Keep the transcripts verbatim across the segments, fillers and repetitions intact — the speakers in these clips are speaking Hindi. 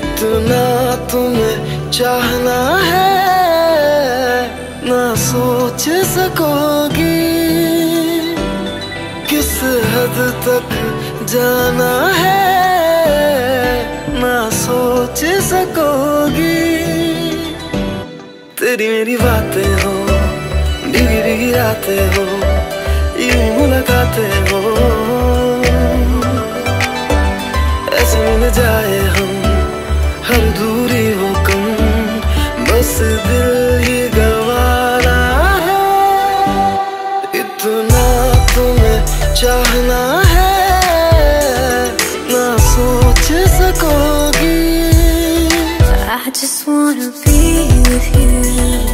इतना तुम्हें चाहना है ना सोच सकोगी, किस हद तक जाना है ना सोच सकोगी। तेरी मेरी बातें हो, भीगी भीगी रातें हो, यूं मुलाकातें हो, ऐसे मिल जाए हम हर दूरी हो कम, बस दिल ही गवारा है। इतना तुम्हें चाहना है ना सोच सकोगी। I just wanna be with you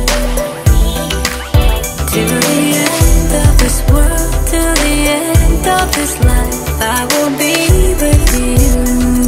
till the end of this world, till the end of this life. I will be with you.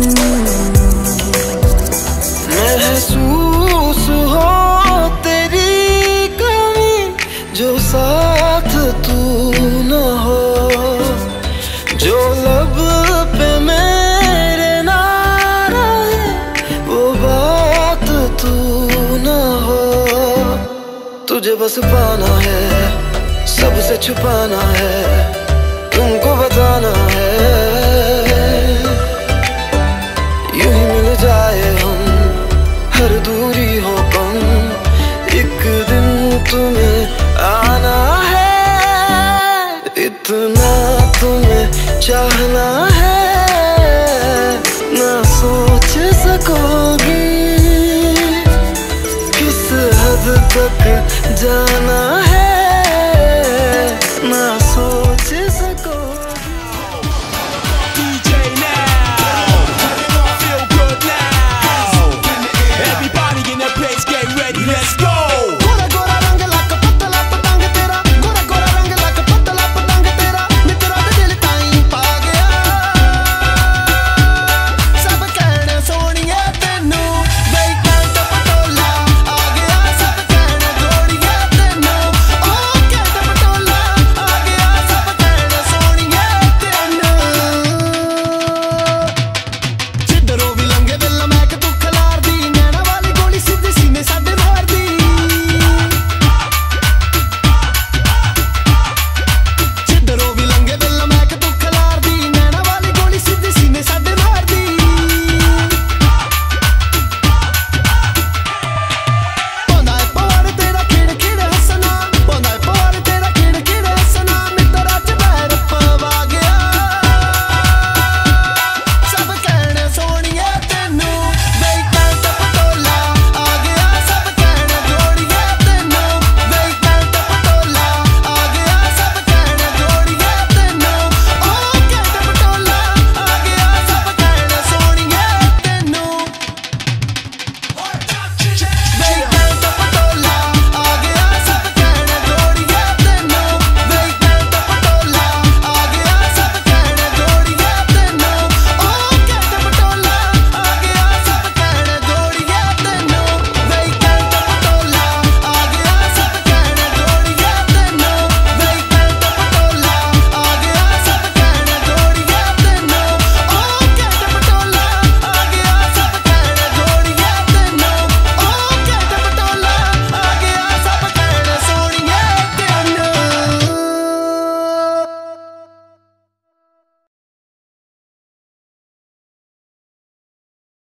महसूस हो तेरी कमी, जो साथ तू न हो, जो लब पे मेरे ना रहे, वो बात तू न हो। तुझे बस पाना है, सबसे छुपाना है, तुमको बताना है, यूं ही मिल जाए हम हर दूरी हो कम, एक दिन तुम्हें आना है। इतना तुम्हें चाह